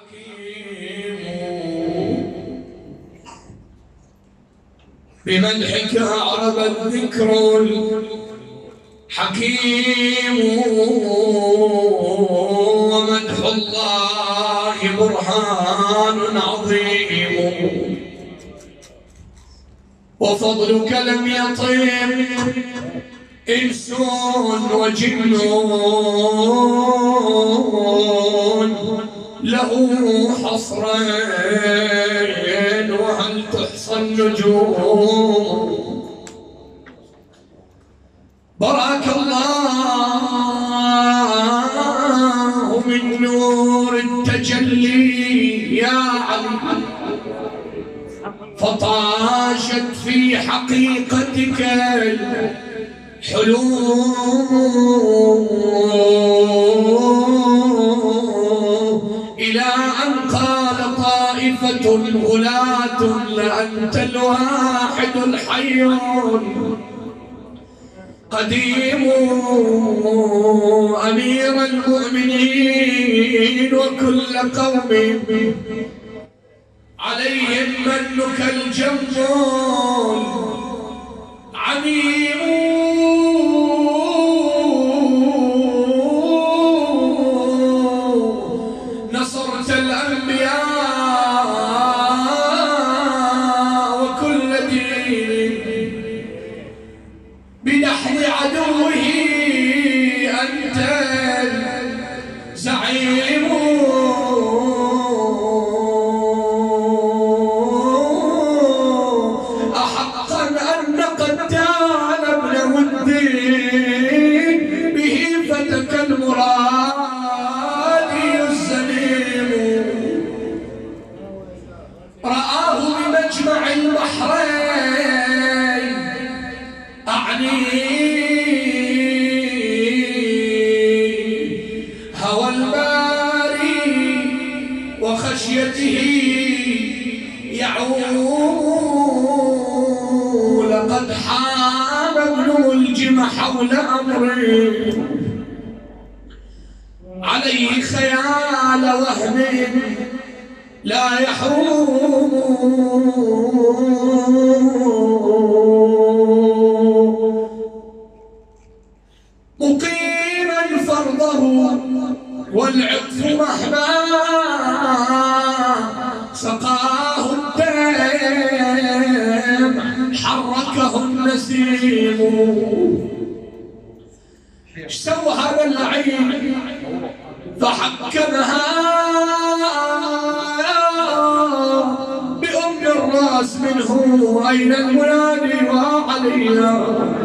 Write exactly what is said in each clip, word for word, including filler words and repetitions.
بمدحك أعرب الذكر الحكيم، ومدح الله برهان عظيم، وفضلك لم يطم إنس وجن له حصرين، وهل تحصى النجوم. بارك الله من نور التجلي يا علي، فطاشت في حقيقتك الحلول، إلى أن قال طائفة غلاة لأنت الواحد الحيون قديم أمير المؤمنين، وكل قوم عليهم منك الجمول عميم. نصرت الأنبياء وكل دين بدحض عدوه أنت زعيم. أحقا أن قتال ابن الدين به فتك المرادي الزليم، رآه بمجمع البحرين أعني هوى الباري وخشيته يعول، لقد حام ابن ملجم حول أمره عليه خيال وهم لا يحوم، مقيما فرضه والعطف مهما سقاه الدم حركه النسيم. ايش سوى هذا اللعين فحكمها بأم الراس منه، أين المنادي وعليها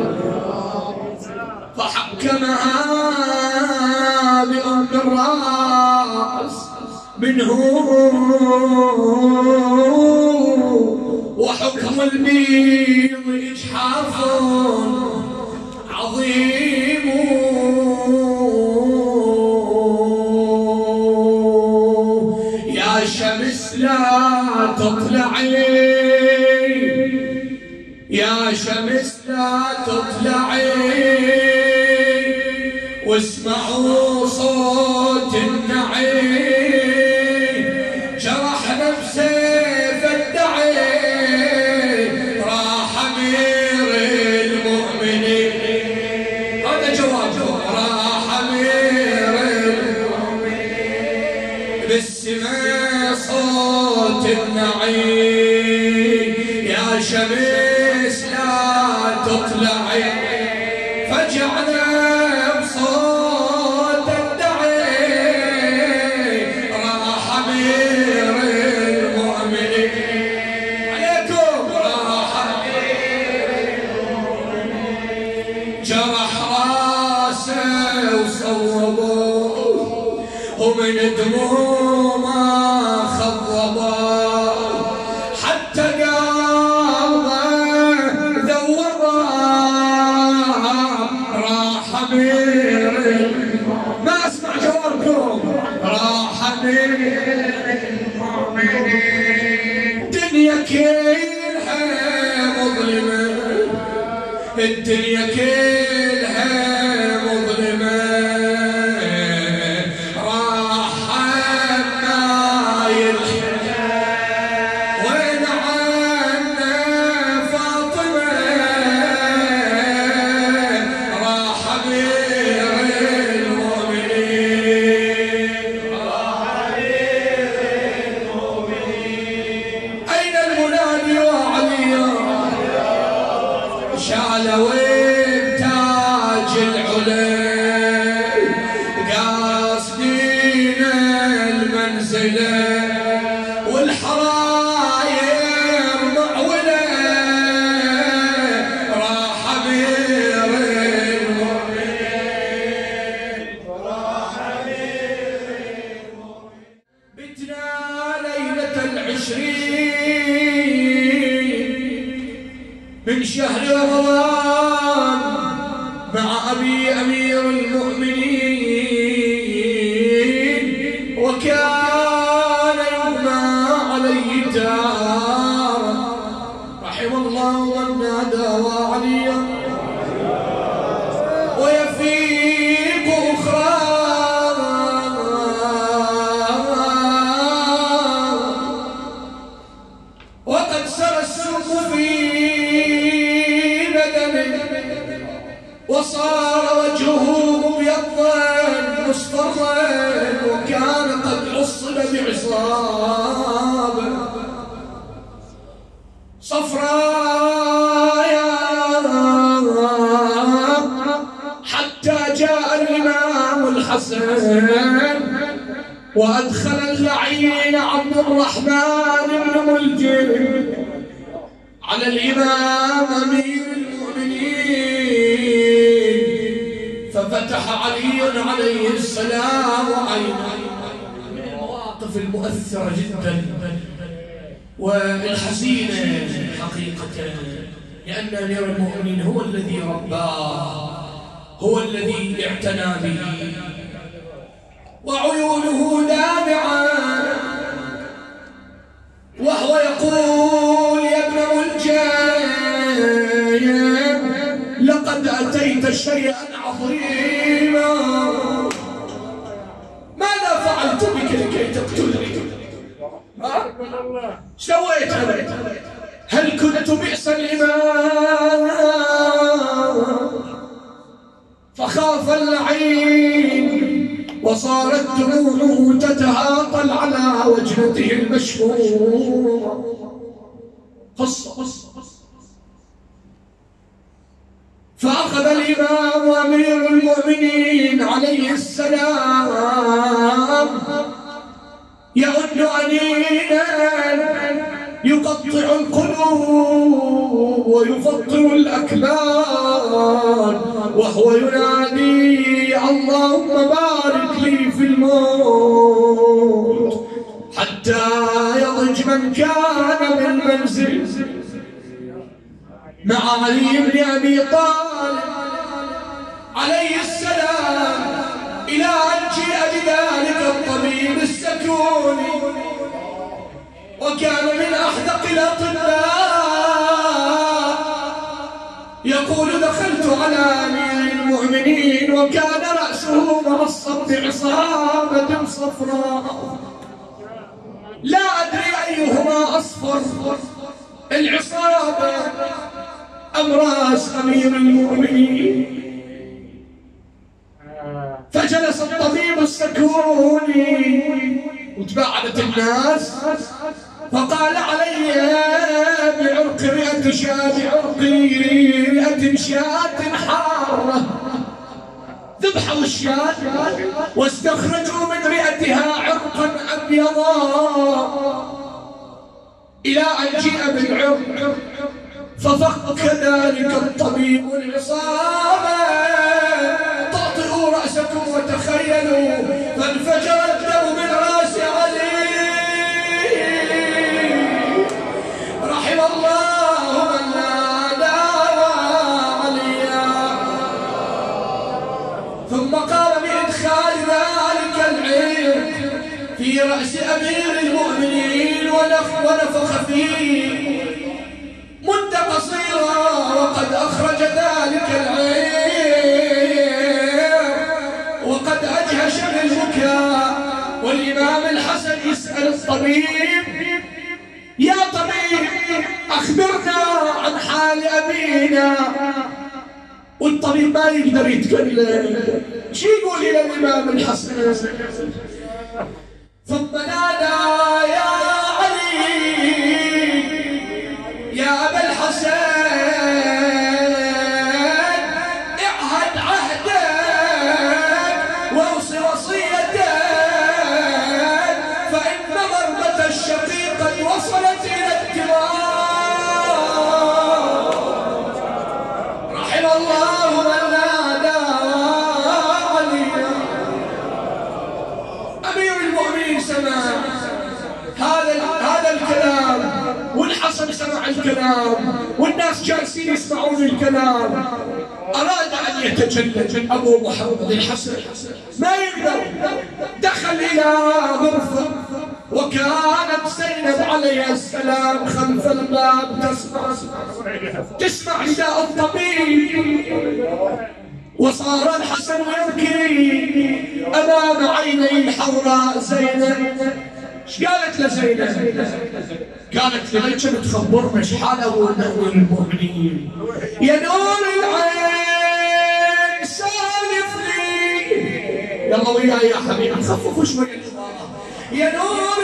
فحكمها بأم الراس منه، وحكم البيض إجحاف عظيم. يا شمس لا تطلعي، يا شمس لا تطلعي، واسمعوا صوت النعي، جرح نفسي فادعي، راح أمير المؤمنين. هذا جوابه، راح أمير المؤمنين بالسماء صوت النعي. يا شمس لا تطلعي، فجعنا بصوت الدعي، راح أمير المؤمنين عليكم، راح أمير المؤمنين. جرح راسه وصوبوه ومن دموع ما خضبوه، حتى ما اسمع جوابكم، راح أمير المؤمنين. الدنيا كلها مظلمة، الدنيا كلها مظلمة، راح نزله والحراير معوله راح أمير المؤمنين راح أمير المؤمنين. بتنا ليلة العشرين من شهر رمضان مع أبي أمير المؤمنين، وكان يغمى عليه دار رحم الله من نادى وعليا ويفيق أخرى. وقد سرى السم في بدنه وصار وجهه مبيضا مصفرا، وكان قد عصب بعصابه صفراء، حتى جاء الإمام الحسن وأدخل اللعين عبد الرحمن بن ملجم على الإمام أمير المؤمنين، ففتح علي عليه السلام عينه. من المواقف المؤثرة جدا والحزينة حقيقة، لأن أمير المؤمنين هو الذي رباه، هو الذي اعتنى به، وعيونه دامعة وهو يقول يا ابن ملجم لقد أتيت شيئا عظيما، ماذا فعلت بك لكي تقتلني؟ سويت أنا؟ هل كنت بئس الإمام؟ فخاف اللعين وصارت دموعه تتهاطل على وجهته المشهورة. قصة قصة فأخذ الإمام أمير المؤمنين عليه السلام يؤن أنينا يقطع القلوب ويفطر الأكباد، وهو ينادي اللهم بارك لي في الموت حتى يضج من كان بالمنزل مع علي بن أبي طالب عليه السلام، إلى أن جيء بذلك الطبيب السكوني، وكان من أحدق الأطباء، يقول دخلت على أمير المؤمنين وكان رأسه معصب بعصابة صفراء، لا أدري أيهما أصفر، العصابة أم رأس أمير المؤمنين. فجلس الطبيب السكوني وتباعدت الناس، فقال علي بعرق رئة شاة بعرق رئة شاة حارة، ذبحوا الشاة واستخرجوا من رئتها عرقا أبيضا، إلى أن جيء بالعرق ففك ذلك الطبيب العصابة. طأطئوا رأسكم وتخيلوا، فانفجر الدم من رأس علي رحم الله من نادى عليا، ثم قام بإدخال ذلك العرق في رأس أمير المؤمنين ونفخ فيه مدة قصيرة، وقد أخرج ذلك العرق وقد أجهش بالبكاء. والإمام الحسن يسأل الطبيب يا طبيب أخبرنا عن حال أبينا، والطبيب ما يقدر يتكلم، شو يقول إلى الإمام الحسن؟ ثم نادى يا علي يا أبا الحسن اعهد عهدك واوصي وصيتك، فإن الكلام والناس جالسين يسمعون الكلام. أراد أن يتجلى أبو محمد الحسن ما يقدر، دخل إلى غرفة وكانت زينب عليها السلام خلف الباب تسمع تسمع نداء الطبيب. وصار الحسن يبكي أمام عيني الحوراء زينب. ايش قالت لزينب؟ قالت لي كم تخبرنا ايش حال ابو المؤمنين؟ يا نور العين سالف لي، يلا وياي يا حبيبي خففوا شوي الإضاءة. يا نور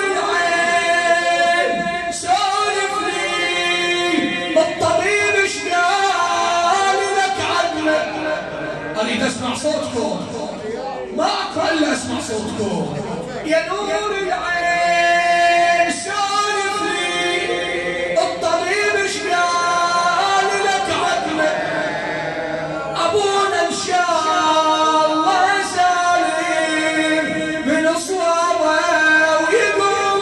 العين سالف لي الطبيب ايش قال لك عنك؟ اريد اسمع صوتكم، ما اقرا الا اسمع صوتكم. يا نور العين سالف لي الطبيب ايش قال لك عنك؟ ابونا ان شاء الله سالم من صوابه ويقوم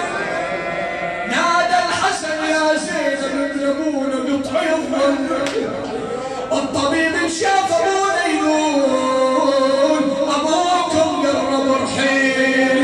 نادى الحسن يا زينب ابن ابونا قطع يضمن. الطبيب ان شاف ابونا يقول ابوكم قرب رحيل.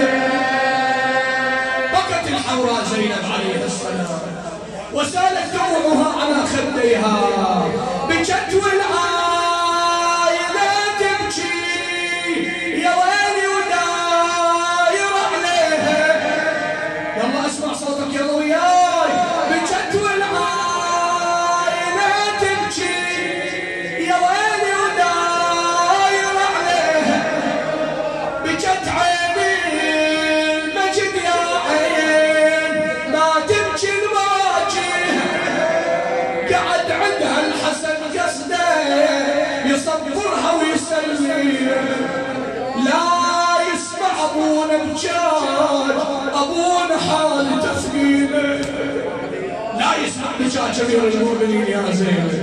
بكت الحوراء زينب عليه السلام وسالت دموعها على خديها، بكت والعايلة تبكي يا ويلي وداير عليها. يلا اسمع صوتك يلا وياي. بكت والعايلة تبكي يا ويلي وداير عليها. بكت عيني المجد يا عين ما تبكي الواجهة. قعد عندها الحسن قصده يصبرها ويسلي، لا يسمع ابونا بجاج ابونا حال تفقيده، لا يسمع بجاج امير المؤمنين يا زينب.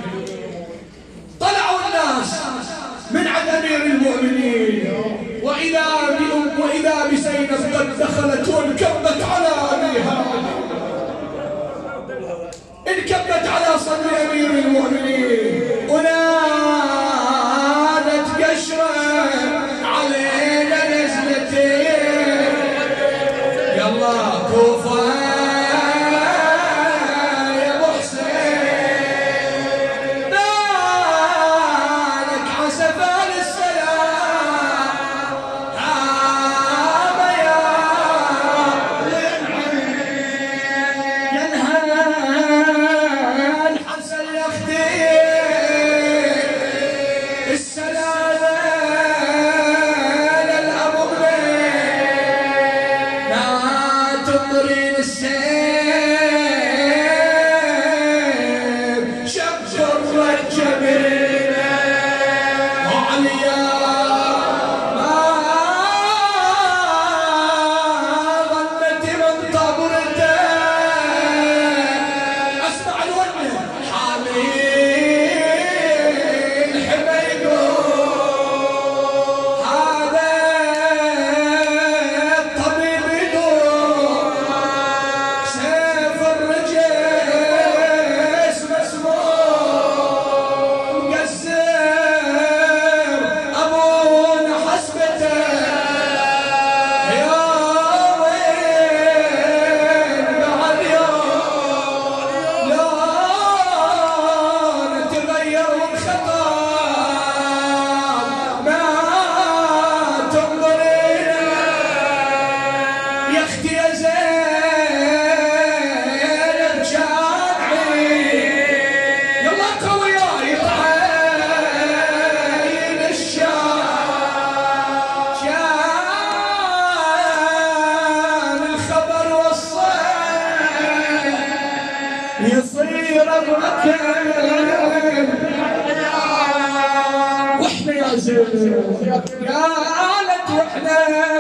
طلعوا الناس من عند امير المؤمنين واذا بأم واذا بزينب قد دخلت وانكبت على ابيها، انكبت على صدر امير المؤمنين ونادت قشره علينا نزلتين. يلا كوفه يا ابو حسين نالك عسفان السلام هام يا ينهى الحسن يختي السلام للابو لا تضرين السيف شبشر الجبين وعليا ما ظنت من طبرته. اسمع الوجه حامي الحمى يقول هذا الطبيب يقول سيف الرجس مسموم مقسم ابونا حسبته. يا وين بعد يوم لا نتغير والخطاب ما تنظرين يا اختي يا زينب جامعي. يلا اقرا وياي طعين الشام كان الخبر وصل يصير الركب واحنا يا زينب قالت واحنا